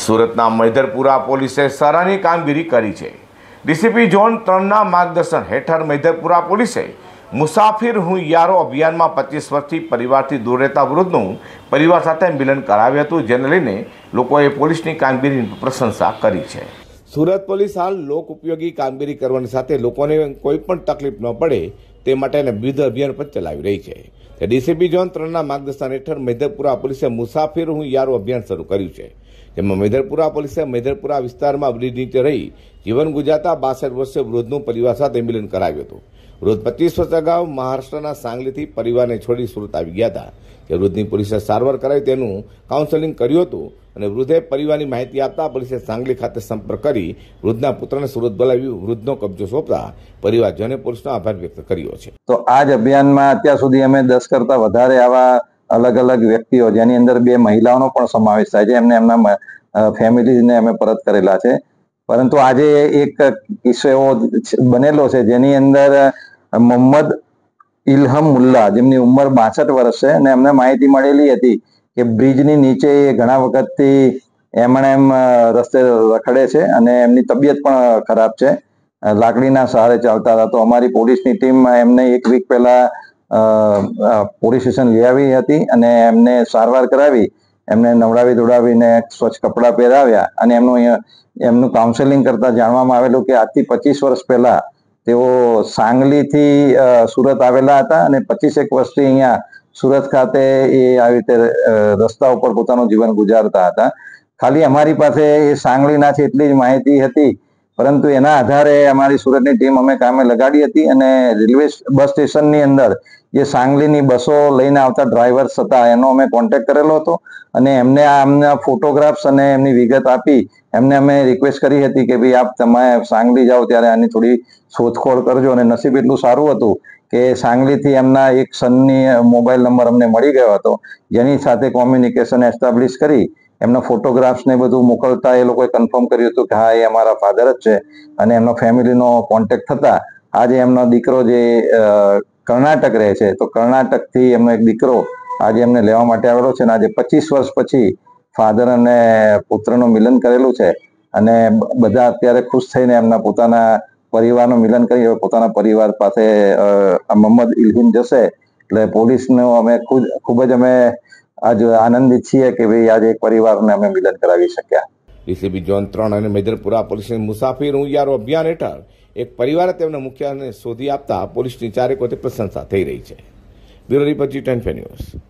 સુરતના મૈધરપુરા પોલીસે સરાહનીય કામગીરી કરી છે। ડીસીપી ઝોન 3ના માર્ગદર્શન હેઠળ મૈધરપુરા પોલીસે મુસાફિર હું યારો અભિયાનમાં 25 વર્ષથી પરિવારથી દૂર રહેતા વૃદ્ધનું પરિવાર સાથે મિલન કરાવ્યું હતું, જેને લઈને લોકોએ પોલીસની કામગીરીની પ્રશંસા કરી છે। સુરત પોલીસ હાલ લોક ઉપયોગી કામગીરી કરવાની સાથે લોકોને કોઈ પણ તકલીફ ન પડે તે માટેના વિવિધ અભિયાન પણ ચલાવી રહી છે। ડીસીપી ઝોન 3ના માર્ગદર્શન હેઠળ મૈધરપુરા પોલીસે મુસાફિર હું યારો અભિયાન શરૂ કર્યું છે, જેમાં મૈધરપુરા પોલીસે મૈધરપુરા વિસ્તારમાં બ્રિજ નીચે રહી જીવન ગુજારતા 62 વર્ષીય વૃદ્ધનું પરિવાર સાથે મિલન કરાવ્યું હતું। વૃદ્ધ 25 વર્ષ અગાઉ મહારાષ્ટ્રના સાંગલીથી પરિવારને છોડી સુરત આવી ગયા હતા। તે વૃદ્ધની પોલીસે સારવાર કરાવી તેનું કાઉન્સેલિંગ કર્યું હતું અને વૃદ્ધે પરિવારની માહિતી આપતા પોલીસે સાંગલી ખાતે સંપર્ક કરી વૃદ્ધના પુત્રને સુરત બોલાવી વૃદ્ધનો કબજો સોંપતા પરિવારજનોએ પોલીસનો આભાર વ્યક્ત કર્યો છે। તો આ જ અભિયાનમાં અત્યાર સુધી અમે 10 કરતા વધારે આવા અલગ અલગ વ્યક્તિઓ, જેની અંદર 2 મહિલાઓનો પણ સમાવેશ થાય છે, એમને એમના ફેમિલીને અમે પરત કરેલા છે। પરંતુ આજે એક કિસ્સો એવો બનેલો છે જેની અંદર મોહમ્મદ ઇલ્હમ મુલ્લા, જેમની ઉંમર 62 વર્ષ છે, અને અમને માહિતી મળેલી હતી કે બ્રિજની નીચે ઘણા વખતથી એમ રસ્તે રખડે છે અને એમની તબિયત પણ ખરાબ છે, લાકડીના સહારે ચાલતા હતા। તો અમારી પોલીસની ટીમ એમને 1 વીક પહેલા પોલીસ સ્ટેશન લઈ આવી હતી અને એમને સારવાર કરાવી, એમને નવડાવી ધોડાવીને સ્વચ્છ કપડાં પહેરાવ્યા અને એમનું કાઉન્સેલિંગ કરતા જાણવામાં આવેલું કે આજથી 25 વર્ષ પહેલા તેઓ સાંગલીથી સુરત આવેલા હતા અને 25 વર્ષથી અહીંયા સુરત ખાતે એ આવી રીતે રસ્તા ઉપર પોતાનું જીવન ગુજારતા હતા। ખાલી અમારી પાસે એ સાંગલીના છે એટલી જ માહિતી હતી, પરંતુ એના આધારે અમારી સુરતની ટીમ અમે કામે લગાડી હતી અને રેલવે બસ સ્ટેશનની અંદર જે સાંગલીની બસો લઈને આવતા ડ્રાઈવર્સ હતા એનો અમે કોન્ટેક્ટ કરેલો હતો અને એમને આમના ફોટોગ્રાફ્સ અને એમની વિગત આપી એમને અમે રિક્વેસ્ટ કરી હતી કે ભાઈ આપ તમે સાંગલી જાઓ ત્યારે આની થોડી શોધખોળ કરજો, અને નસીબ એટલું સારું હતું કે સાંગલીથી એમના એક સનની મોબાઈલ નંબર અમને મળી ગયો હતો, જેની સાથે કોમ્યુનિકેશન એસ્ટાબ્લિશ કરી એમના ફોટોગ્રાફ્સ ને બધું મોકલતા એ લોકોએ કન્ફર્મ કર્યું હતું કે હા એ અમારા ફાધર જ છે, અને એમનો ફેમિલીનો કોન્ટેક્ટ થતા આજે એમનો દીકરો જે કર્ણાટક રહે છે, તો કર્ણાટકથી એમનો એક દીકરો આજે એમને લેવા માટે આવેલો છે, અને આજે 25 વર્ષ પછી ફાધર અને પુત્રનું મિલન કરેલું છે અને બધા અત્યારે ખુશ થઈને એમના પોતાના પરિવારનું મિલન કરી પોતાના પરિવાર પાસે મોહમ્મદ ઇલ્હિમ જશે। એટલે પોલીસનો અમે ખૂબ જ અમે આજ આનંદિત છીએ કે ભાઈ આજે એક પરિવારને અમે મિલન કરાવી શક્યા। ડીસીપી ઝોન 3 અને મૈધરપુરા પોલીસે મુસાફિર હું યારો અભિયાન હેઠળ એક પરિવારે તેમના મુખ્યને શોધી આપતા પોલીસની ચારેકોરથી પ્રશંસા થઈ રહી છે। Bureau report G10 news.